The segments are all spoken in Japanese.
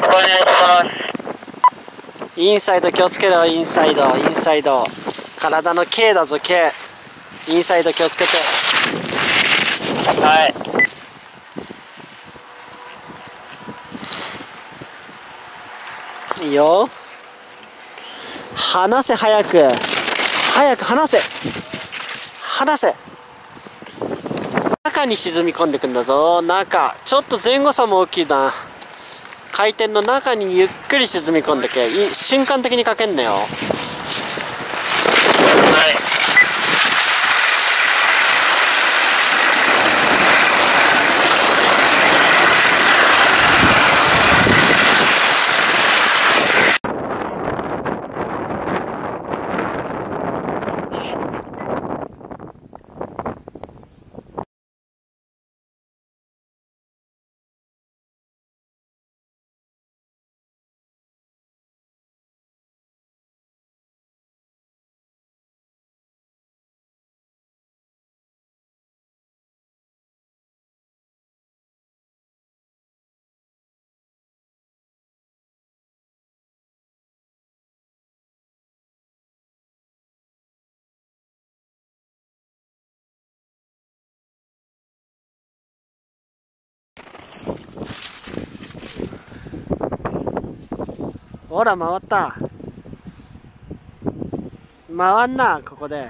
願いします。 インサイド気をつけろ。インサイド体の K だぞ K。 インサイド気をつけて。 はい。 いいよ。離せ。早く離せ。中に沈み込んでくんだぞ。中ちょっと前後差も大きいな。回転の中にゆっくり沈み込んでけ。瞬間的にかけんなよ。 はい。 ほら回った。回んな。ここで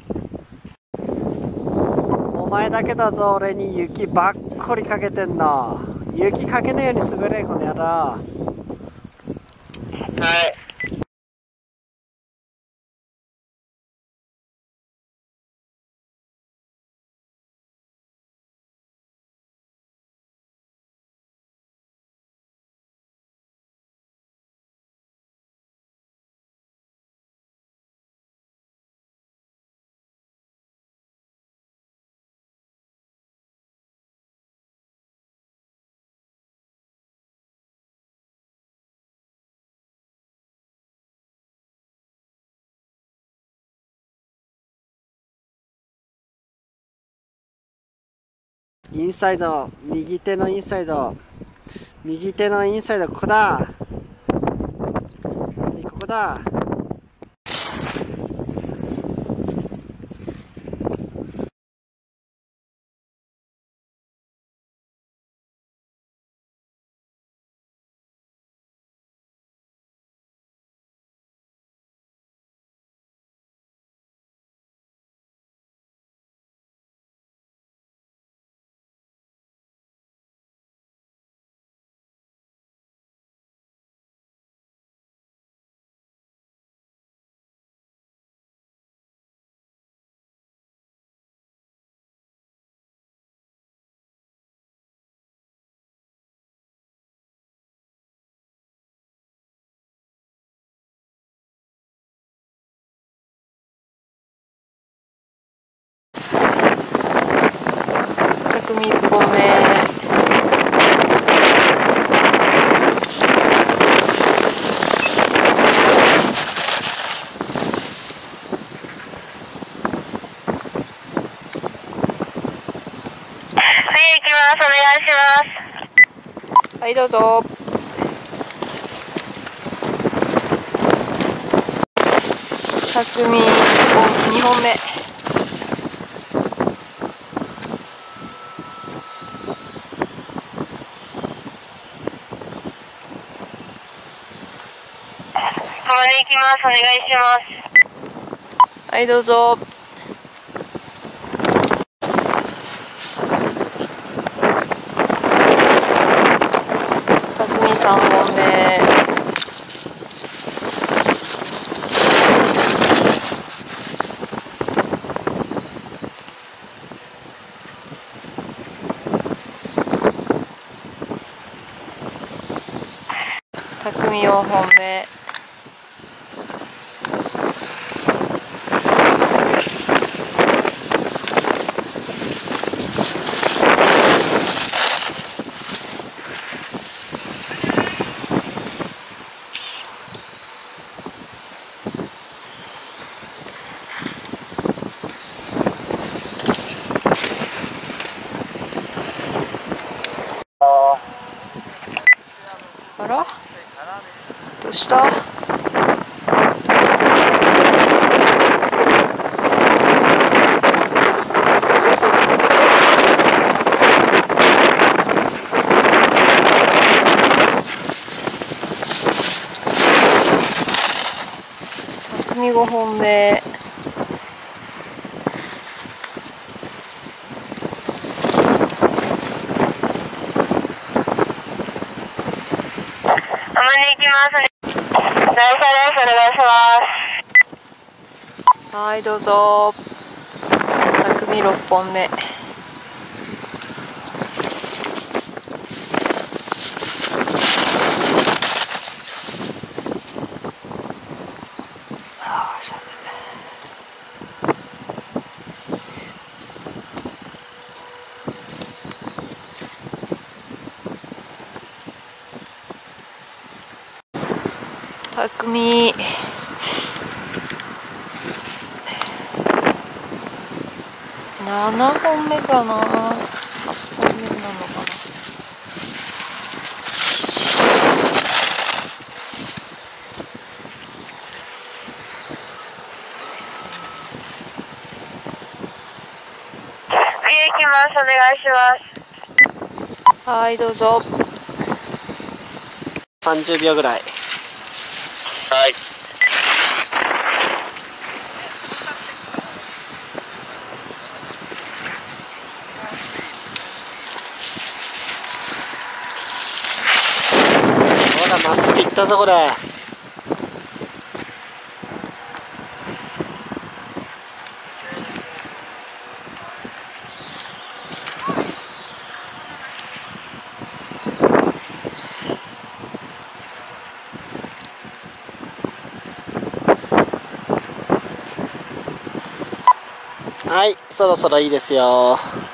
お前だけだぞ。俺に雪ばっこりかけてんの。雪かけねえように滑れこの野郎。 はい。 インサイド、右手のインサイド、ここだ。ここだ。 匠1本目。 次行きます。お願いします。 はい、どうぞ。匠2本目。 ここで行きます。お願いします。 はい、どうぞ。匠3本目。匠4本目。あら？ 匠5本目。 あまり行きます。台車です。お願いします。 はいどうぞ。匠6本目。匠7本目かな、8本目なのかな。 次行きます。お願いします。 はいどうぞ。 30秒ぐらい。 はい。 ほらまっすぐ行ったぞこれ。はい、そろそろいいですよ。